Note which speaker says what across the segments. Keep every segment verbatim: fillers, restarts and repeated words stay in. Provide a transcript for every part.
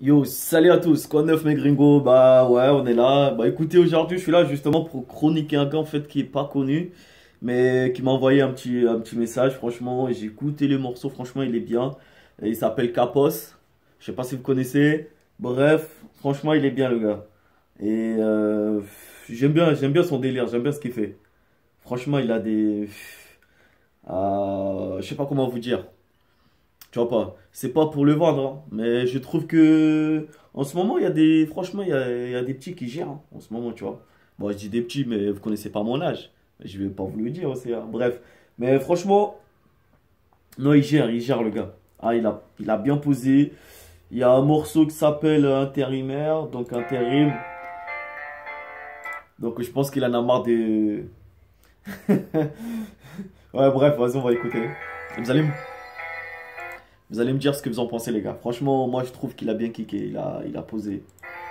Speaker 1: Yo, salut à tous, quoi de neuf mes gringos? Bah ouais, on est là. Bah écoutez, aujourd'hui je suis là justement pour chroniquer un gars en fait qui est pas connu, mais qui m'a envoyé un petit, un petit message. Franchement, j'ai écouté le morceau, franchement il est bien. Et il s'appelle Capos. Je sais pas si vous connaissez. Bref, franchement il est bien le gars. Et euh, j'aime bien, j'aime bien son délire, j'aime bien ce qu'il fait. Franchement, il a des... Euh, je sais pas comment vous dire. Tu vois pas, c'est pas pour le vendre, hein, mais je trouve que en ce moment, il y a des, franchement, il y a, il y a des petits qui gèrent, hein, en ce moment, tu vois. Bon, je dis des petits, mais vous connaissez pas mon âge. Je vais pas vous le dire aussi, hein. Bref. Mais franchement, non, il gère, il gère le gars. Ah, il a, il a bien posé. Il y a un morceau qui s'appelle Intérimaire, donc intérim. Donc je pense qu'il en a marre de... Ouais, bref, vas-y, on va écouter. Vous allez me... Vous allez me dire ce que vous en pensez, les gars. Franchement, moi, je trouve qu'il a bien kické. Il a, il a posé.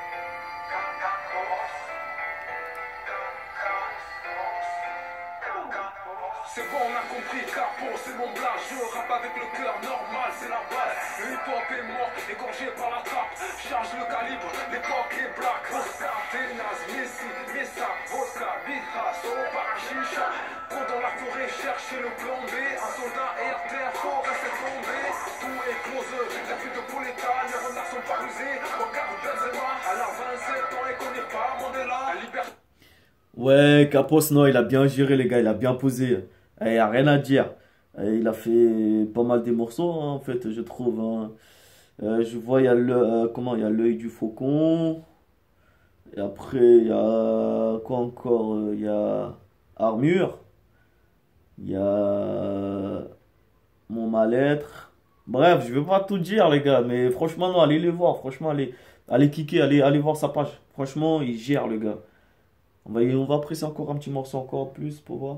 Speaker 2: C'est bon, on a compris, capot, c'est mon blast. Je rappe avec le cœur normal, c'est la base. Le hip-hop est mort, égorgé par la trappe. Charge le calibre, l'époque est black. Oscar, Ténaz, Messi, Messa, Vodka, Bitra, Solo, Parachicha. Quand dans la forêt, chercher le plan B. Un soldat R T R, faut rester tombé. Tout explose, la pluie de Poletta, les renards sont pas rusés. Regarde Benzema, à la vingt-sept ans et connaît pas Mandela. La liberté.
Speaker 1: Ouais, Capos, non, il a bien géré, les gars. Il a bien posé. Il n'y a rien à dire. Euh, Il a fait pas mal des morceaux, hein, en fait, je trouve, hein. Euh, je vois, il y a le, euh, comment, il y a l'œil du faucon. Et après, il y a quoi encore? Euh, Il y a Armure. Il y a Mon mal-être. Bref, je vais pas tout dire, les gars. Mais franchement, non, allez les voir. Franchement, allez, allez kicker, allez, allez voir sa page. Franchement, il gère, le gars. On va, on va presser encore un petit morceau encore plus pour voir.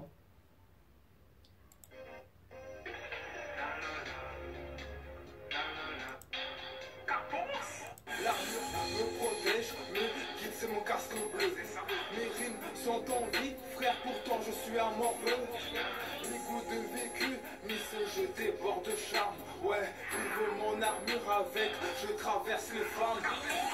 Speaker 2: L'armure me protège, me guide, c'est mon casque bleu. Mes rimes sont en vie, frère, pourtant je suis un morveux. Les goûts de vécu, mais ce je déborde de charme. Ouais, il veut mon armure avec, je traverse les femmes.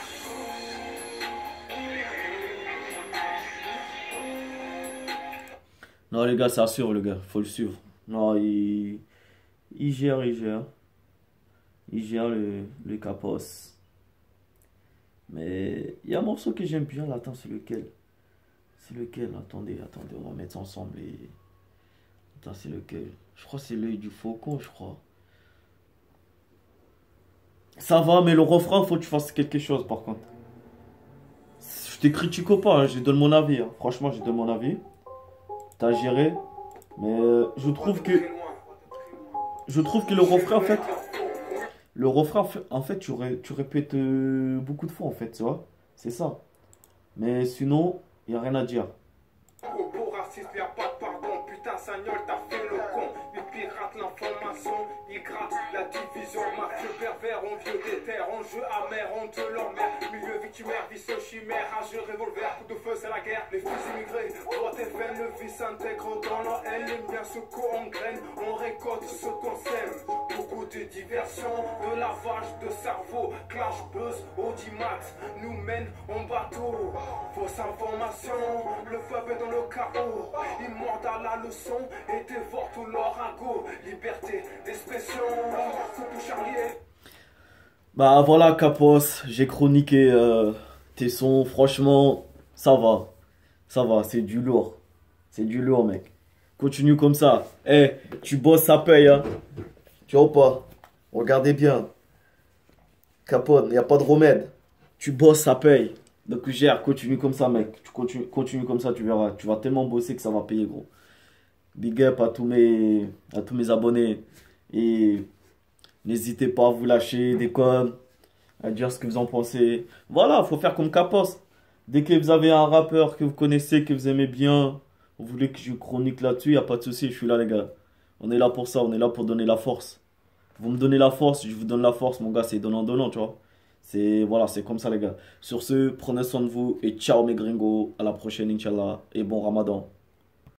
Speaker 1: Non, les gars, ça assure, le gars. Faut le suivre. Non, il, il gère, il gère. Il gère le, le Capos. Mais il y a un morceau que j'aime bien là. Attends, c'est lequel? C'est lequel? Attendez, attendez, on va mettre ça ensemble. Et... Attends, c'est lequel? Je crois que c'est l'œil du faucon, je crois. Ça va, mais le refrain, faut que tu fasses quelque chose par contre. Je te critique pas, hein, je donne mon avis, hein. Franchement, je donne mon avis. T'as géré. Mais euh, je trouve que. Je trouve que le refrain, en fait. Le refrain, en fait, tu, ré- tu répètes euh, beaucoup de fois, en fait, tu vois. C'est ça. Mais sinon, il n'y a rien à dire.
Speaker 2: Au beau raciste, y'a pas de pardon. Putain, Sagnol, t'as fait le con. Il pirate l'information, il gratte la division. Mafieux pervers, on vieux des terres, on jeu amer, on te l'emmerde. Milieu victimaire, vie chimère, rageux revolver, coup de feu, c'est la guerre. Les fils immigrés, droite et veine, le vice s'intègre dans la haine. Les miens se co-engrainent, on récolte ce qu'on sème. Beaucoup de diversion, de lavage de cerveau. Clash, buzz, audimat, nous mène en bateau. Fausse information, le peuple est dans le chaos. Ils mordent à la leçon et dévorent tout leur argot. Liberté d'expression, coupe charlier.
Speaker 1: Bah voilà, Capos, j'ai chroniqué euh, tes sons. Franchement, ça va. Ça va, c'est du lourd. C'est du lourd, mec. Continue comme ça. Eh, tu bosses, ça paye, hein. Tu vois ou pas? Regardez bien. Capote, il n'y a pas de remède. Tu bosses, ça paye. Donc gère, continue comme ça, mec. Tu continues, continue comme ça, tu verras. Tu vas tellement bosser que ça va payer, gros. Big up à tous mes, à tous mes abonnés. Et n'hésitez pas à vous lâcher des coms, à dire ce que vous en pensez. Voilà, faut faire comme Capos. Dès que vous avez un rappeur que vous connaissez, que vous aimez bien, vous voulez que je chronique là-dessus, il n'y a pas de souci, je suis là, les gars. On est là pour ça, on est là pour donner la force. Vous me donnez la force, je vous donne la force, mon gars, c'est donnant-donnant, tu vois. C'est, voilà, c'est comme ça, les gars. Sur ce, prenez soin de vous et ciao, mes gringos. À la prochaine, Inch'Allah. Et bon Ramadan.